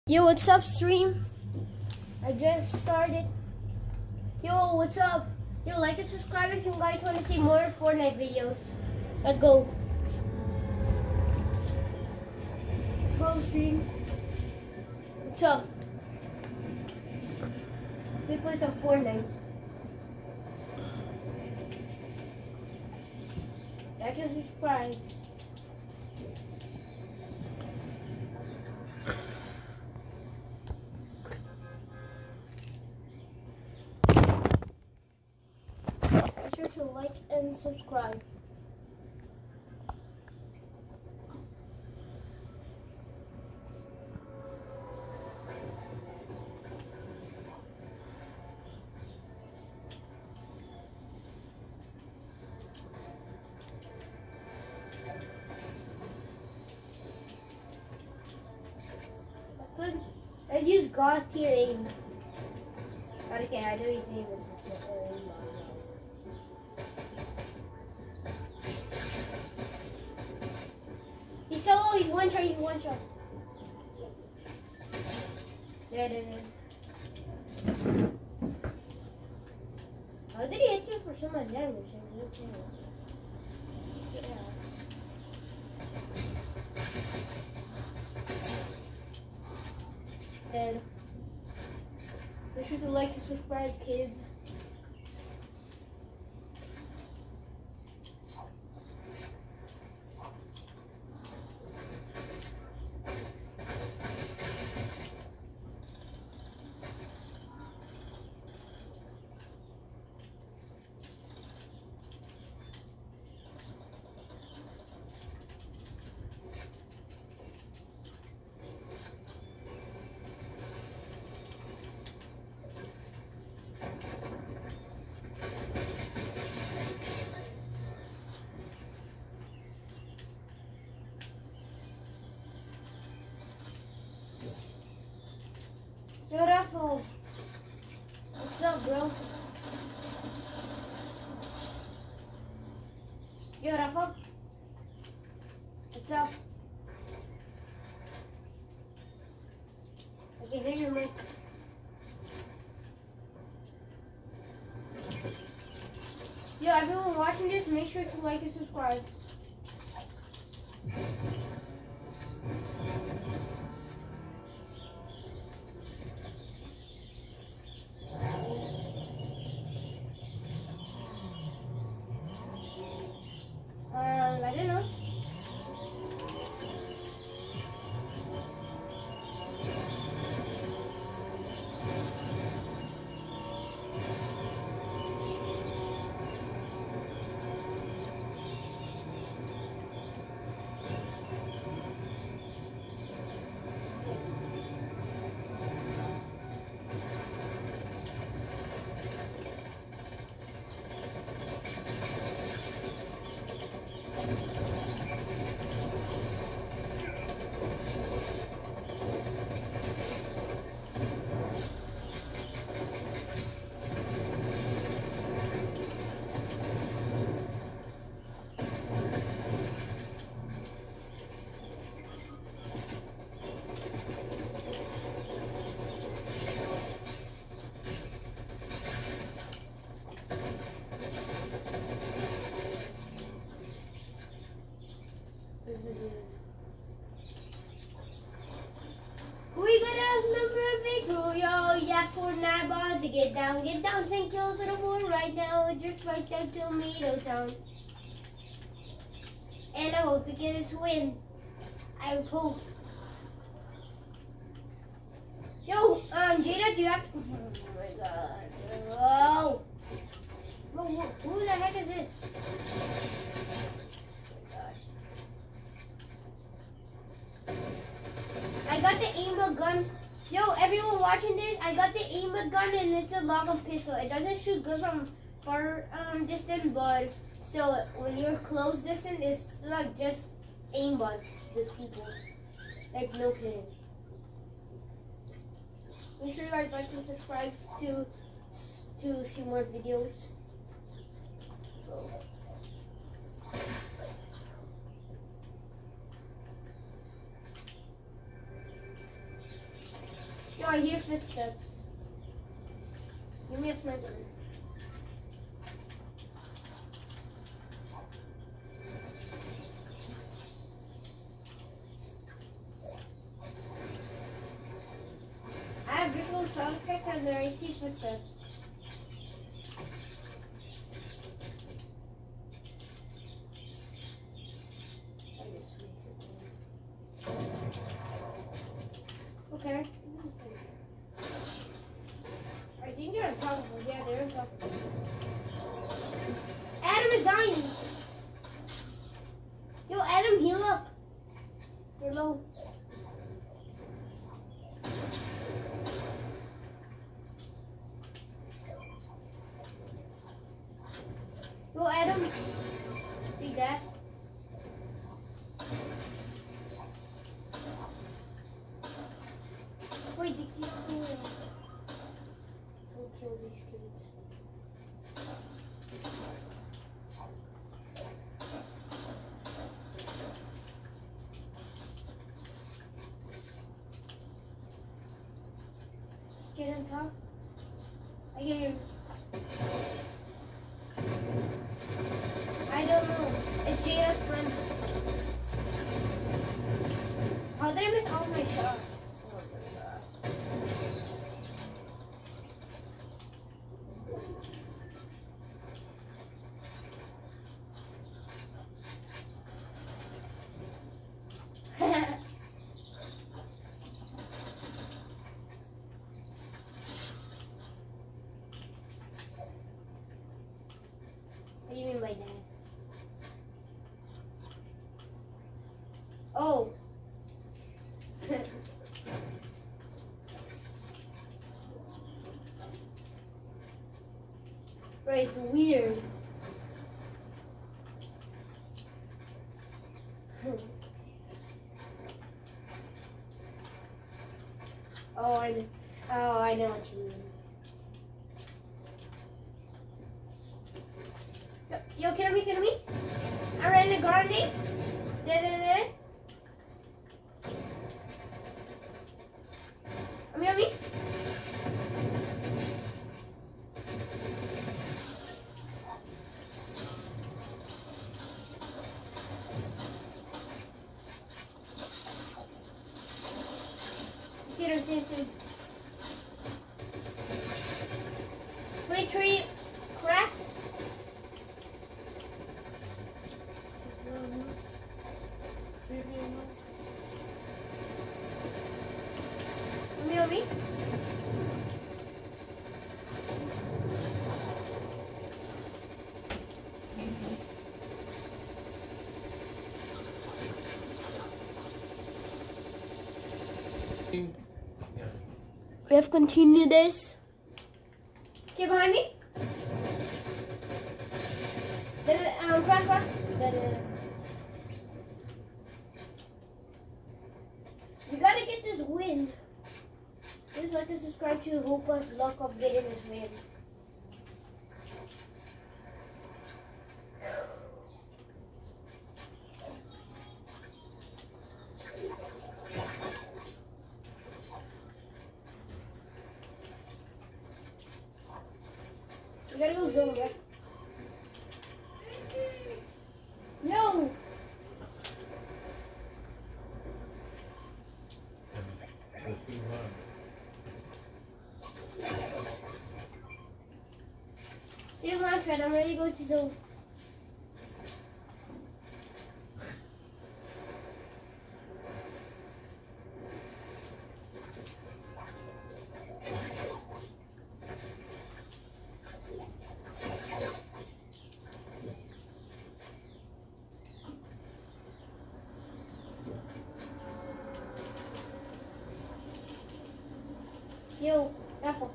Yo, what's up, stream? I just started. Yo, what's up? Yo, like and subscribe if you guys want to see more Fortnite videos. Let's go. Go, stream. What's up? We play some Fortnite. Like and subscribe. Make sure to like and subscribe. I use God tier aim. Okay, I know his name is. He's solo, he's one shot. There. How did he hit you for so much damage? Yeah. And make sure to like and subscribe, kids. Yo, Raffle. What's up, bro? Yo, Raffle. What's up? I can hear your mic. Yo, everyone watching this, make sure to like and subscribe. I don't know. We got a number of victory, yo. Yeah, Fortnite about to get down, 10 kills in a war right now. Just right that tomato sound. And I hope to get this win. I hope. Yo, Jada, do you have? Oh my God. Whoa. Who the heck is this? I got the aimbot gun. Yo, everyone watching this, I got the aimbot gun and it's a long pistol. It doesn't shoot good from far distance, but still, when you're close distance, it's like just aimbot with people. Like no kidding. Make sure you guys like and subscribe to see more videos. I hear footsteps. Give me a sniper. I have visual sound effects and I see footsteps. Okay. I think they're on top of us. Yeah, they're on top of us. Adam is dying. Yo, Adam, heal up. You're low. Yo, Adam. Be dead. Wait, they keep going. Don't kill these kids. Get on top. I get him. I don't know. It's Jada's friend. How did I miss all my shots? Oh my god. What do you mean by that? Oh. Right, it's weird. Oh, I know what you mean. Yo, kill me. Ariana Grande. There. On me. See. 23 crack. On me. We have continued this. Okay, behind me. Crack. We gotta get this win. Please like and subscribe to help us luck of getting this win. We gotta go zone, right? No! Here's my friend, I'm ready to go to zone. Yo, Rafa.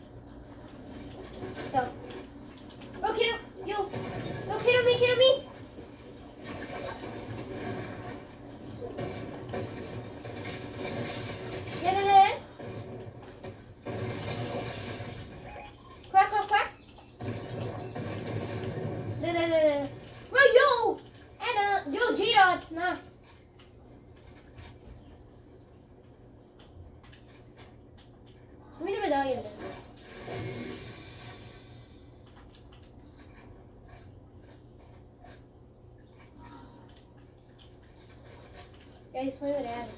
Go. Oh, kiddo. Yo. No, kiddo me. Yeah. Crack. Bro, yo. Anna. Yo, J-Dot. Nah. die in there. Yeah, he's playing with Adam.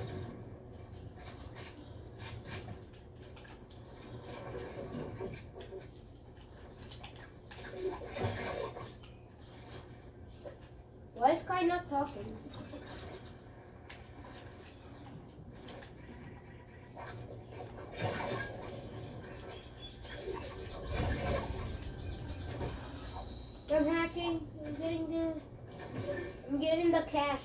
Why is Kai not talking? I'm hacking. I'm getting the cash.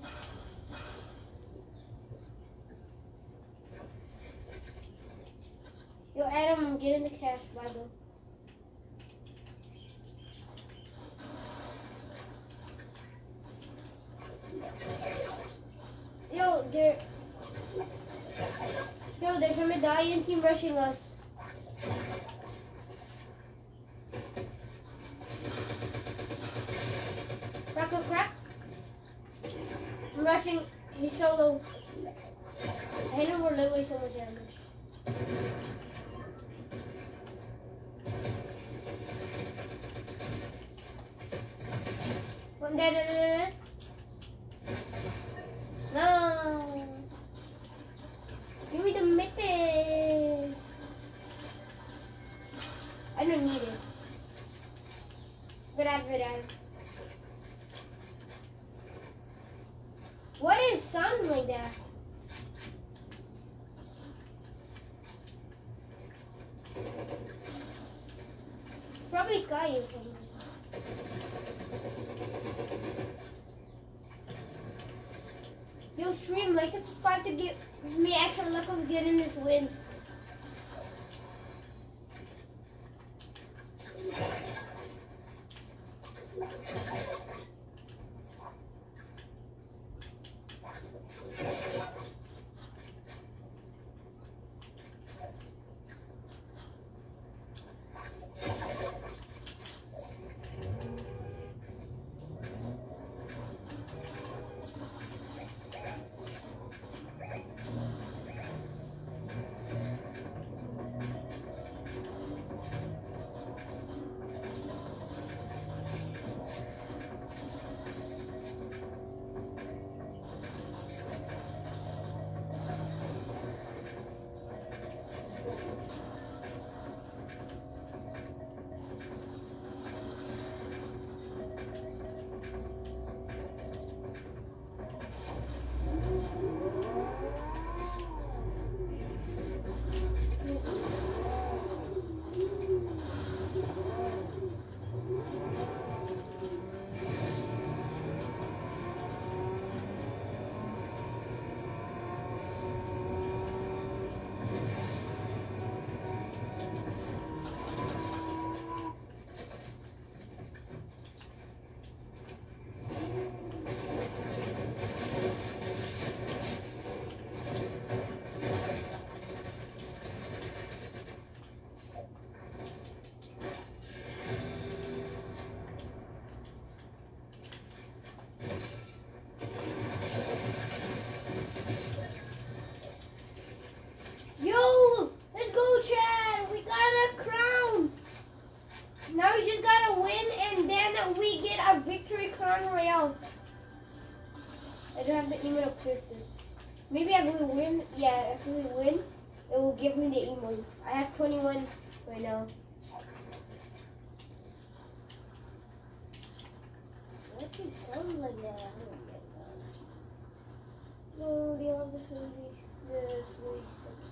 Yo, Adam, I'm getting the cash, Bible. Yo, there's a medallion team rushing us. Crack. I'm rushing. He's solo. I know we're literally so much damage. One dead. No. Give me the method. I don't need it. Vidal. What is sound like that? Probably Kai. Yo, stream, like and subscribe to give me extra luck of getting this win. I don't have the email equipped. Maybe if we win, yeah, if we win, it will give me the email. I have 21 right now. Why do you sound like that? I don't get that. No, the office will be there's 3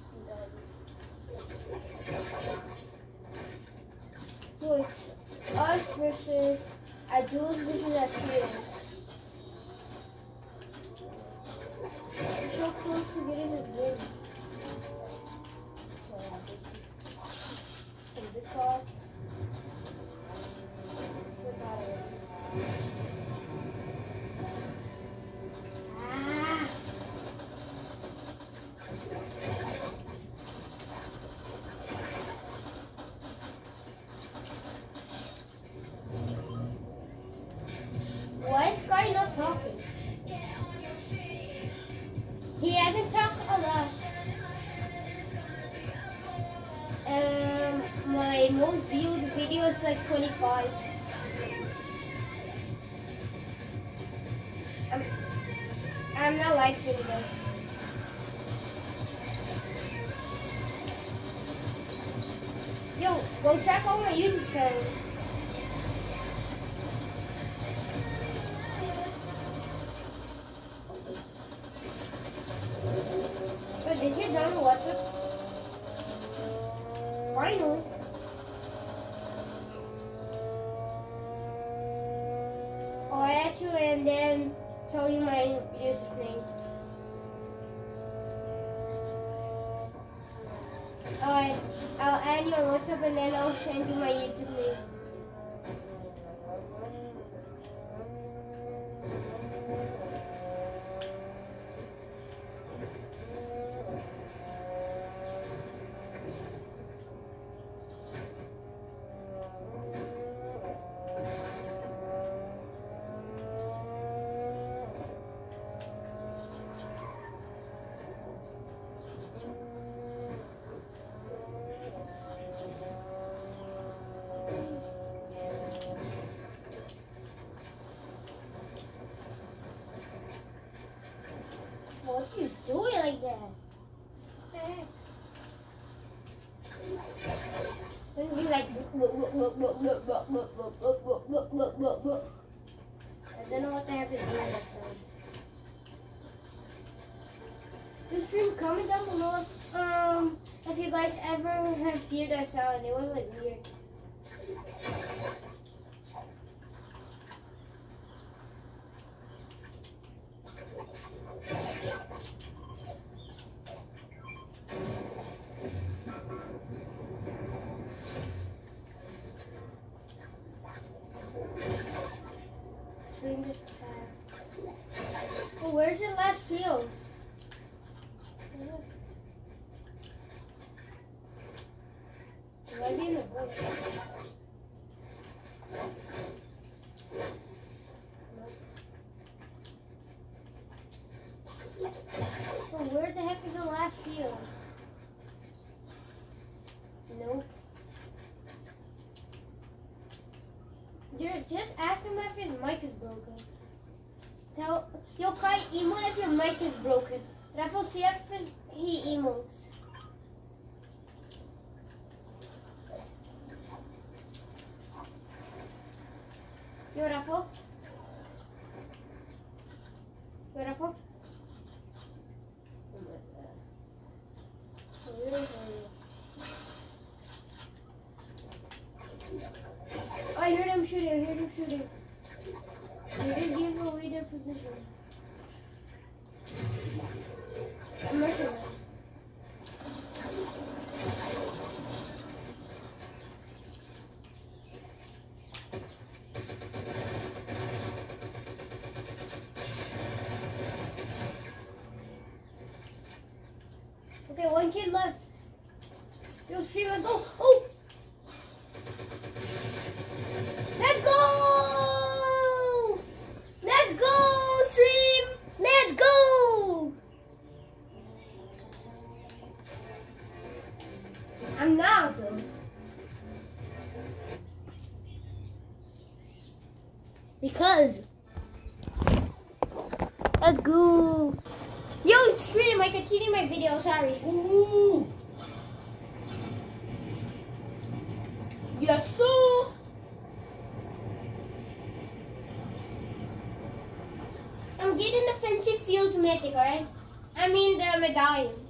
steps done. No, it's us versus a duels versus a trios. So close to getting a win. So some big call. Why is Sky not talking? He hasn't talked a lot. most viewed video is like 25. I'm not live streaming though. Yo, go check out my YouTube channel. Yo, did you done watch it? Finally. I'll add you and then tell you my username. Alright, I'll add you on WhatsApp and then I'll send you my YouTube name. What are you doing like that? Be like, I don't know what they have to do with that sound. The stream, comment down below if you guys ever have heard that sound. It was like weird. Oh, where's the last trios? Maybe in the bush. Oh, where the heck is the last trio? Nope. Dude, just ask him if his mic is broken. Yo, Kai, emote if your mic is broken. Raffle, see if he emotes. Yo, Raffle. Yo, Raffle. Oh, I heard him shooting. I didn't give away their position. I'm rushing them. Okay, one kid left. Yo, streamer, go! Oh! Let's go! Let's go, stream! Let's go! I'm not though. Because let's go. Yo, stream, I continue my video, sorry. Ooh. Yes, sir. I'm getting the Fancy Fields mythic, alright? I mean the medallion.